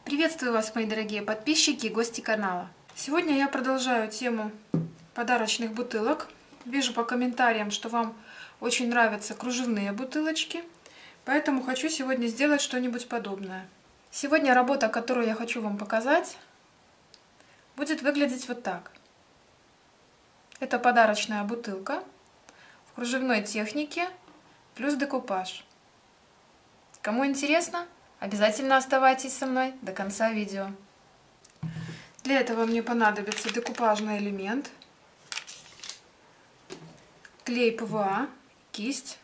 Приветствую вас, мои дорогие подписчики и гости канала. Сегодня я продолжаю тему подарочных бутылок. Вижу по комментариям, что вам очень нравятся кружевные бутылочки, поэтому хочу сегодня сделать что-нибудь подобное. Сегодня работа, которую я хочу вам показать, будет выглядеть вот так. Это подарочная бутылка в кружевной технике плюс декупаж. Кому интересно, обязательно оставайтесь со мной до конца видео. Для этого мне понадобится декупажный элемент, клей ПВА, кисть.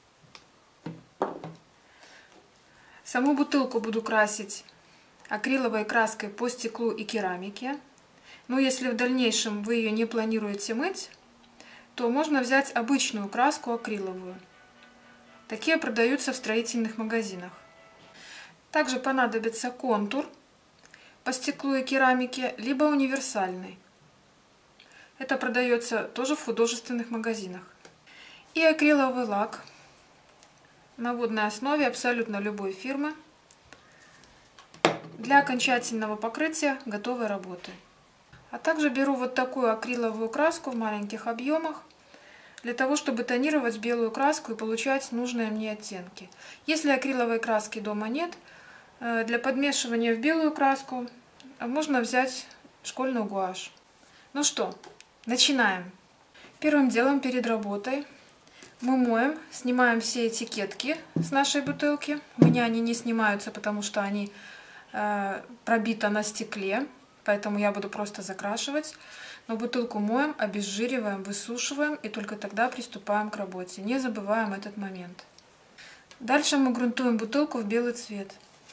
Саму бутылку буду красить акриловой краской по стеклу и керамике. Но если в дальнейшем вы ее не планируете мыть, то можно взять обычную краску акриловую. Такие продаются в строительных магазинах. Также понадобится контур по стеклу и керамике, либо универсальный. Это продается тоже в художественных магазинах. И акриловый лак на водной основе абсолютно любой фирмы для окончательного покрытия готовой работы. А также беру вот такую акриловую краску в маленьких объемах, для того, чтобы тонировать белую краску и получать нужные мне оттенки. Если акриловой краски дома нет, для подмешивания в белую краску можно взять школьную гуашь. Ну что, начинаем. Первым делом перед работой мы моем, снимаем все этикетки с нашей бутылки. У меня они не снимаются, потому что они пробиты на стекле, поэтому я буду просто закрашивать. Но бутылку моем, обезжириваем, высушиваем и только тогда приступаем к работе. Не забываем этот момент. Дальше мы грунтуем бутылку в белый цвет.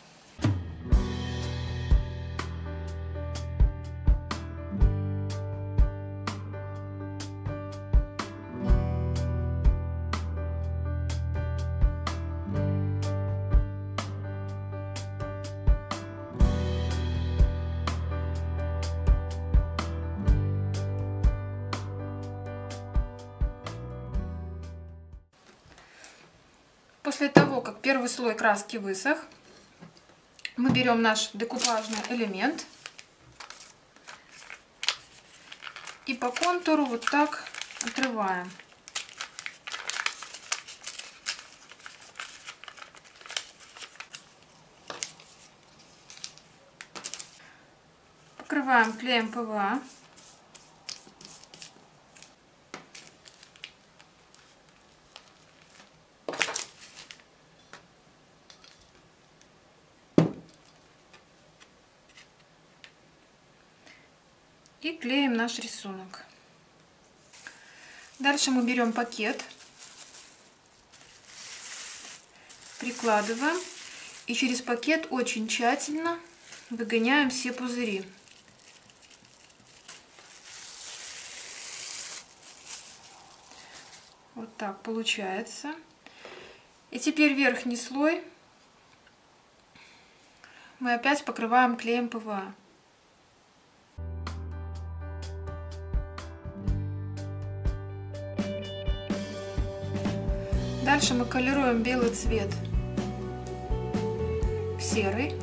После того, как первый слой краски высох, мы берем наш декупажный элемент и по контуру вот так отрываем. Покрываем клеем ПВА. И клеим наш рисунок. Дальше мы берем пакет, прикладываем и через пакет очень тщательно выгоняем все пузыри. Вот так получается. И теперь верхний слой мы опять покрываем клеем ПВА. Дальше мы колируем белый цвет в серый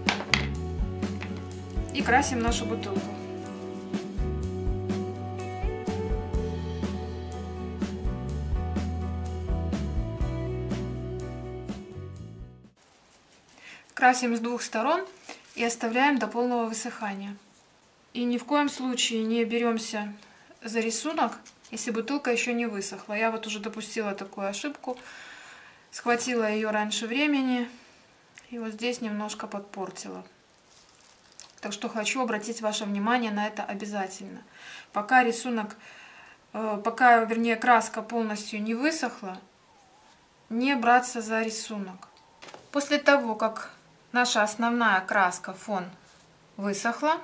и красим нашу бутылку. Красим с двух сторон и оставляем до полного высыхания. И ни в коем случае не беремся за рисунок, если бутылка еще не высохла. Я вот уже допустила такую ошибку, схватила ее раньше времени и вот здесь немножко подпортила. Так что хочу обратить ваше внимание на это обязательно. Пока рисунок, вернее краска полностью не высохла, не браться за рисунок. После того, как наша основная краска, фон, высохла,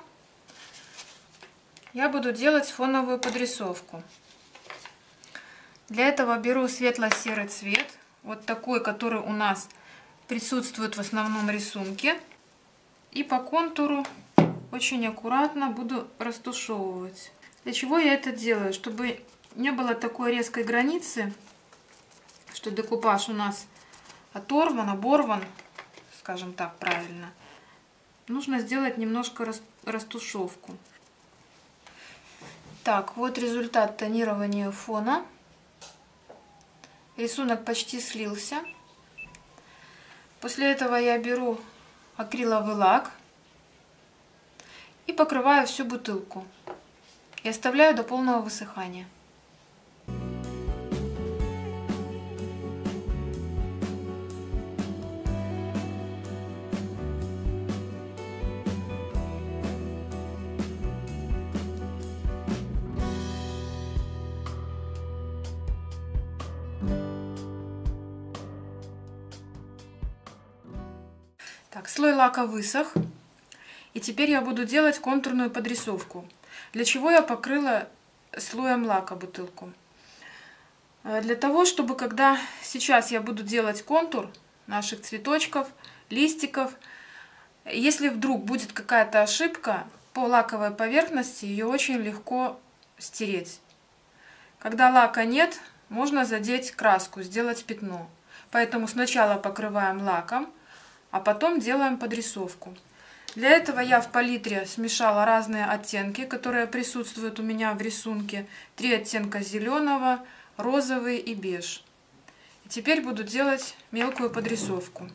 я буду делать фоновую подрисовку. Для этого беру светло-серый цвет, вот такой, который у нас присутствует в основном рисунке. И по контуру очень аккуратно буду растушевывать. Для чего я это делаю? Чтобы не было такой резкой границы, что декупаж у нас оторван, оборван, скажем так правильно. нужно сделать немножко растушевку. Так, вот результат тонирования фона. Рисунок почти слился. После этого я беру акриловый лак и покрываю всю бутылку. И оставляю до полного высыхания. Так, слой лака высох. И теперь я буду делать контурную подрисовку. Для чего я покрыла слоем лака бутылку? Для того, чтобы когда сейчас я буду делать контур наших цветочков, листиков, если вдруг будет какая-то ошибка по лаковой поверхности, ее очень легко стереть. Когда лака нет, можно задеть краску, сделать пятно. Поэтому сначала покрываем лаком, а потом делаем подрисовку. Для этого я в палитре смешала разные оттенки, которые присутствуют у меня в рисунке. 3 оттенка зеленого, розовый и беж. И теперь буду делать мелкую подрисовку.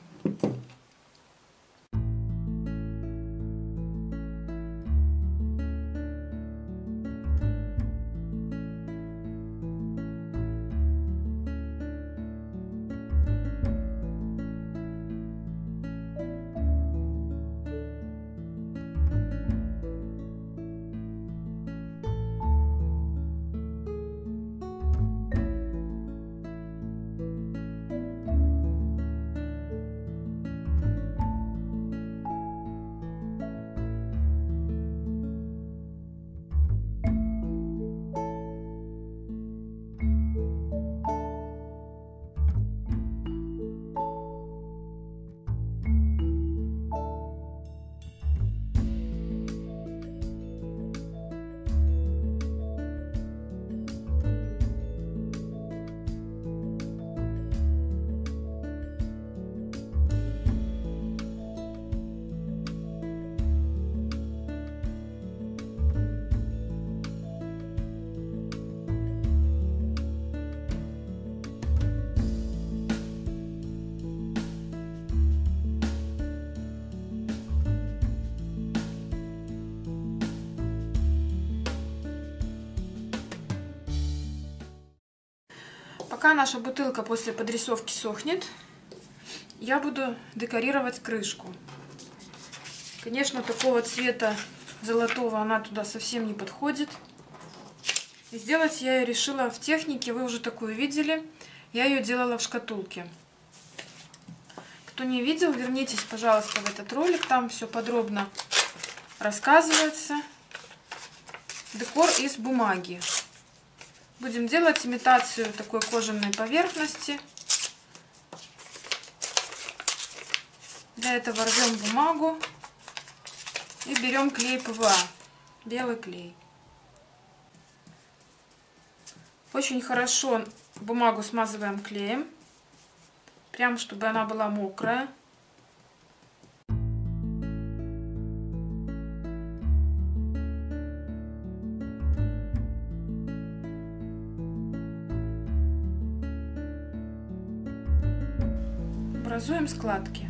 Пока наша бутылка после подрисовки сохнет, я буду декорировать крышку. Конечно, такого цвета золотого она туда совсем не подходит. И сделать я ее решила в технике, вы уже такую видели. Я ее делала в шкатулке. Кто не видел, вернитесь, пожалуйста, в этот ролик. Там все подробно рассказывается. Декор из бумаги. Будем делать имитацию такой кожаной поверхности. Для этого рвем бумагу и берем клей ПВА, белый клей. Очень хорошо бумагу смазываем клеем, прям чтобы она была мокрая. Образуем складки.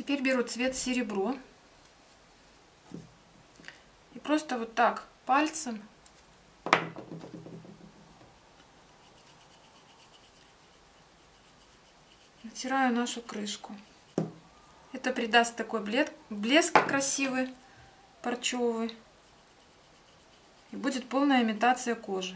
Теперь беру цвет серебро и просто вот так пальцем натираю нашу крышку. Это придаст такой блеск красивый, парчевый. И будет полная имитация кожи.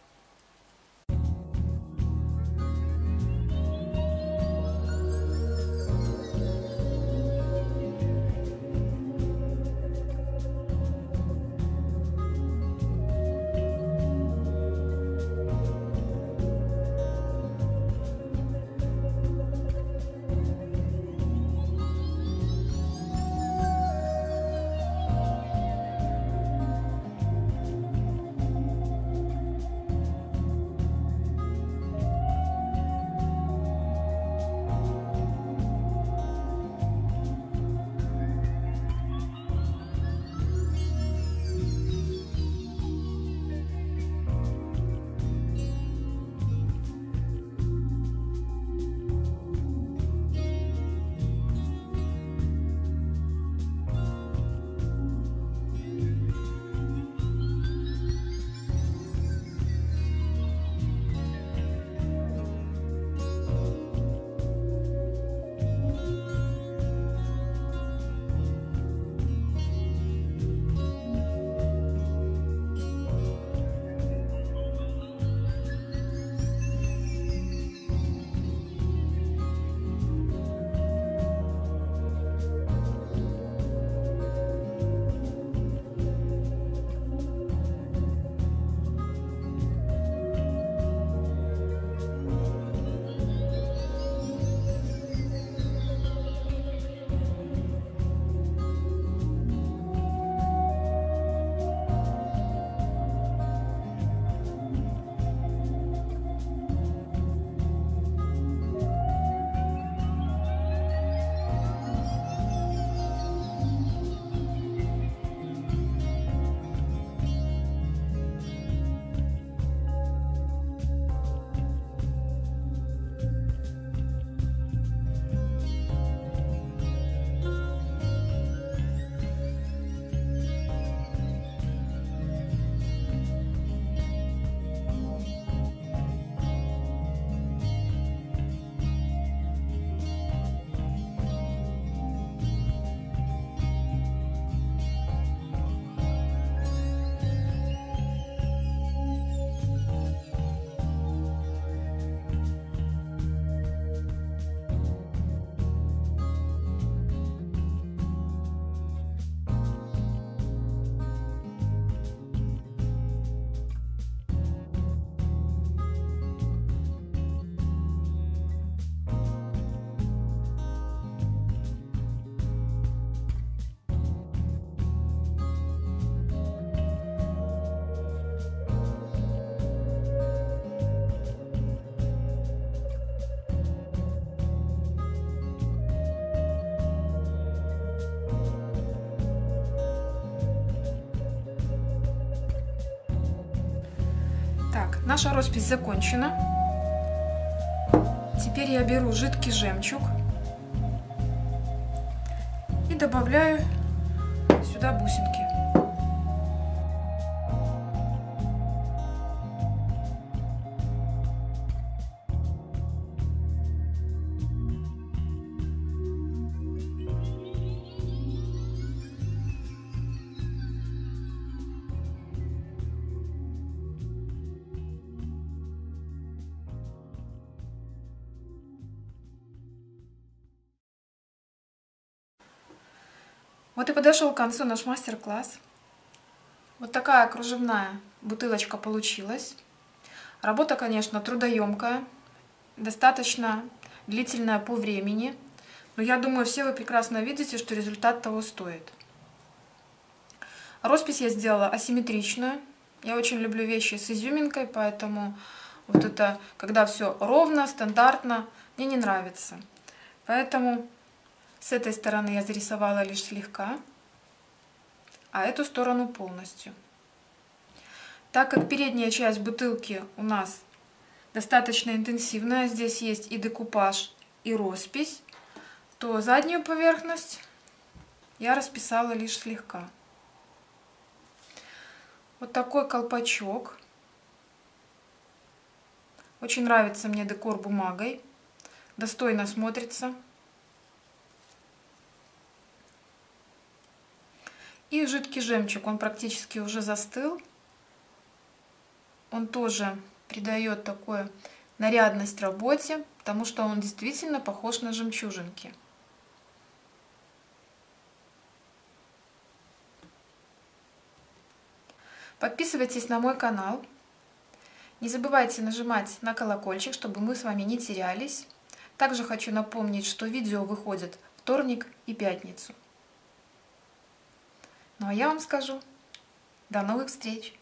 Так, наша роспись закончена. Теперь я беру жидкий жемчуг и добавляю сюда бусинки. Вот и подошел к концу наш мастер-класс. Вот такая кружевная бутылочка получилась. Работа, конечно, трудоемкая, достаточно длительная по времени. Но я думаю, все вы прекрасно видите, что результат того стоит. Роспись я сделала асимметричную. Я очень люблю вещи с изюминкой, поэтому вот это, когда все ровно, стандартно, мне не нравится. Поэтому с этой стороны я зарисовала лишь слегка, а эту сторону полностью. Так как передняя часть бутылки у нас достаточно интенсивная, здесь есть и декупаж, и роспись, то заднюю поверхность я расписала лишь слегка. Вот такой колпачок. Очень нравится мне декор бумагой. Достойно смотрится. И жидкий жемчуг, он практически уже застыл. Он тоже придает такую нарядность работе, потому что он действительно похож на жемчужинки. Подписывайтесь на мой канал. Не забывайте нажимать на колокольчик, чтобы мы с вами не терялись. Также хочу напомнить, что видео выходит вторник и пятницу. Ну а я вам скажу, до новых встреч!